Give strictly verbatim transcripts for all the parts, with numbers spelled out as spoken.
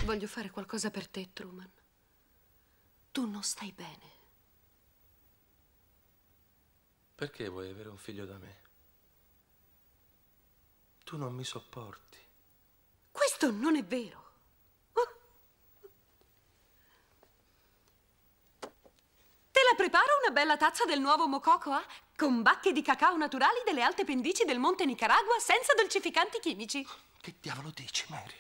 Voglio fare qualcosa per te, Truman. Tu non stai bene. Perché vuoi avere un figlio da me? Tu non mi sopporti. Questo non è vero. Te la preparo una bella tazza del nuovo Mococoa con bacche di cacao naturali delle alte pendici del Monte Nicaragua senza dolcificanti chimici. Che diavolo dici, Meryl?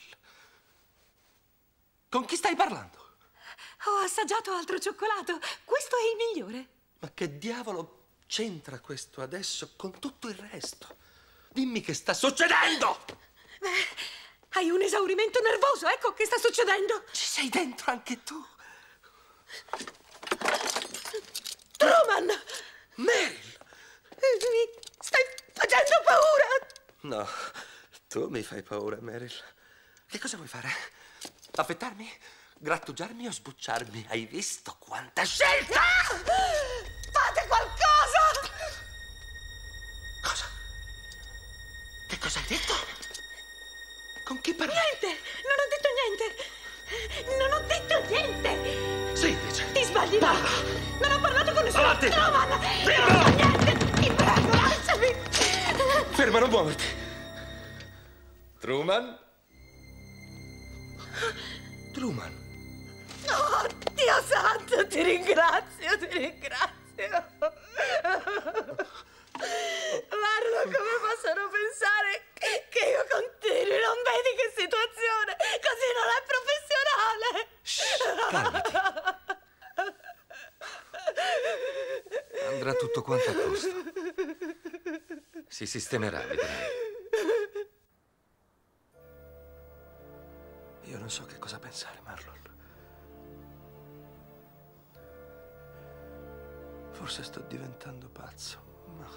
Con chi stai parlando? Ho assaggiato altro cioccolato. Questo è il migliore. Ma che diavolo c'entra questo adesso con tutto il resto? Dimmi che sta succedendo! Beh, hai un esaurimento nervoso, ecco che sta succedendo. Ci sei dentro anche tu. Truman! Meryl! Mi stai facendo paura! No, tu mi fai paura, Meryl. Che cosa vuoi fare? Affettarmi? Grattugiarmi o sbucciarmi? Hai visto quanta scelta? Fate qualcosa! Cosa? Che cosa hai detto? Con chi parli? Niente! Non ho detto niente! Non ho detto niente! Sì, invece. Ti sbagli! Parla! Non ho parlato con nessuno! Avanti! Truman! Non Fermo! ho detto niente! Ti prego, lasciami! Ferma, non muoverti! Truman? Truman? Oh, Dio santo, ti ringrazio, ti ringrazio! Guarda, come possono pensare che io continui? Non vedi che situazione? Così non è professionale! Shh, calmati. Andrà tutto quanto a posto. Si sistemerà, vedrai. Io non so che cosa pensare, Marlon. Forse sto diventando pazzo, ma...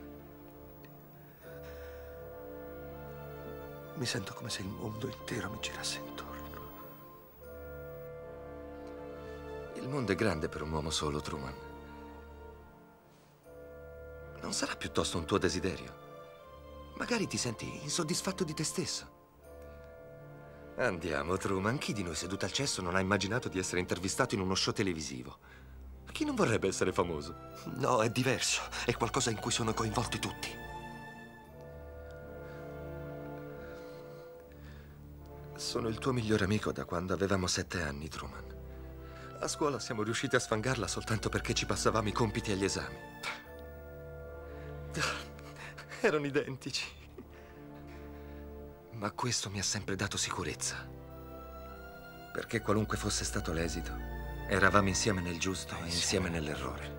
mi sento come se il mondo intero mi girasse intorno. Il mondo è grande per un uomo solo, Truman. Non sarà piuttosto un tuo desiderio? Magari ti senti insoddisfatto di te stesso. Andiamo, Truman. Chi di noi seduto al cesso non ha immaginato di essere intervistato in uno show televisivo? Chi non vorrebbe essere famoso? No, è diverso. È qualcosa in cui sono coinvolti tutti. Sono il tuo migliore amico da quando avevamo sette anni, Truman. A scuola siamo riusciti a sfangarla soltanto perché ci passavamo i compiti agli esami. Erano identici. Ma questo mi ha sempre dato sicurezza. Perché qualunque fosse stato l'esito, eravamo insieme nel giusto e insieme nell'errore.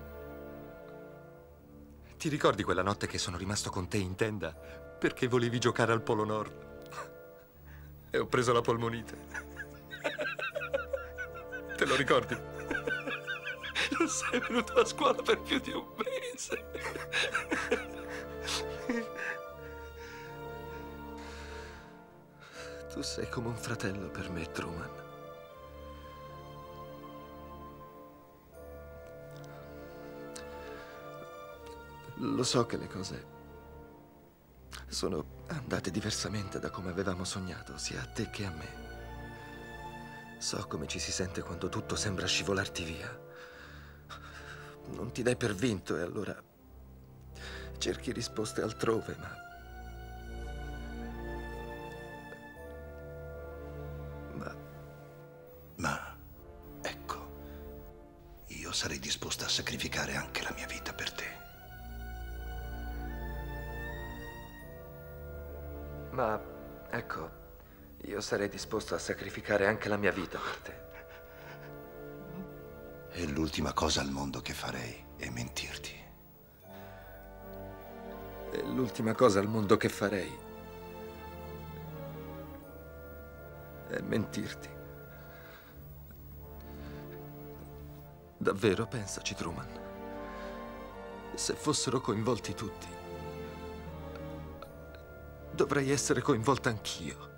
Ti ricordi quella notte che sono rimasto con te in tenda perché volevi giocare al Polo Nord? E ho preso la polmonite. Te lo ricordi? Non sei venuto a scuola per più di un mese. Tu sei come un fratello per me, Truman. Lo so che le cose sono andate diversamente da come avevamo sognato, sia a te che a me. So come ci si sente quando tutto sembra scivolarti via. Non ti dai per vinto e allora cerchi risposte altrove, ma... Ma... Ma, ecco, io sarei disposta a sacrificare anche la mia vita per te. Ma, ecco, io sarei disposto a sacrificare anche la mia vita per te. E l'ultima cosa al mondo che farei è mentirti. E l'ultima cosa al mondo che farei è mentirti. Davvero, pensaci, Truman. Se fossero coinvolti tutti, dovrei essere coinvolta anch'io.